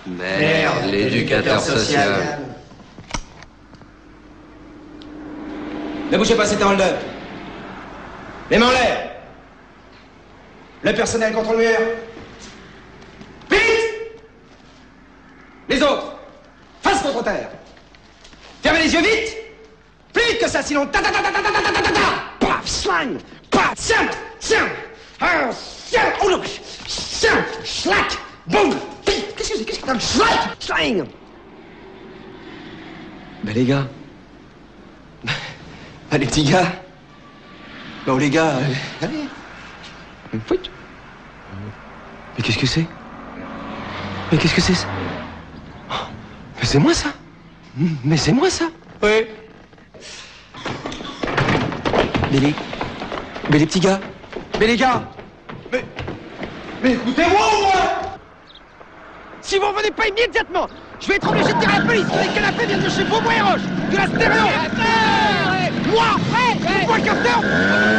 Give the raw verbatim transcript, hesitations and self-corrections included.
Merde, l'éducateur social. Ne bougez pas, c'est un hold-up. Les mains en l'air. Le personnel contre le mur. Vite! Les autres, face contre terre. Fermez les yeux vite! Plus vite que ça, sinon ta ta ta ta ta ta ta ta ta ta. Paf, slang, paf, tiens, tiens, ah, tiens, oh non, tiens, schlack, boum, qu'est-ce que c'est, qu'est-ce que c'est, schlack, slang. Ben les gars, ben les petits gars, ben les gars, euh, allez, Fouit. Mais qu'est-ce que c'est? Mais qu'est-ce que c'est ça? Oh, mais c'est moi ça. Mais c'est moi ça. Oui. Mais les... Mais les petits gars. Mais les gars, mais... Mais écoutez-moi au moins. Si vous revenez pas immédiatement, je vais être obligé de dire à la police que les canapés viennent de chez Beaubois et Roche, de la stéréo. Moi, hey, hey. Moi le capteur.